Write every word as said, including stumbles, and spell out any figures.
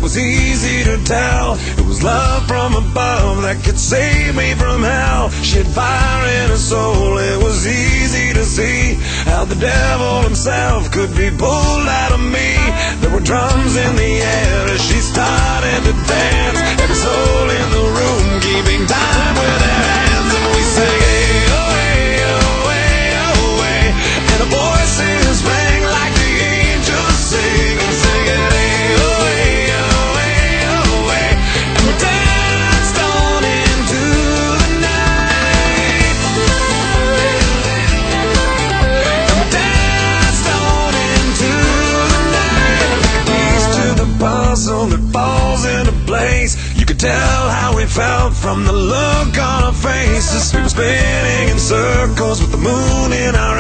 was easy to tell. It was love from above that could save me from hell. She had fire in her soul, it was easy to see how the devil himself could be pulled out of me. There were drums in the air as she started to dance, every soul in the room keeping time with their hands. And we sang, hey, oh, hey, oh, hey, oh, hey. And the voices rang like the angels sing, and singing, hey, oh, hey, oh, hey, oh, hey. And we danced on into the night. And we danced on into the night. Keys to the puzzle that falls into place. You could tell how we felt from the look on our faces. We were spinning in circles with the moon in our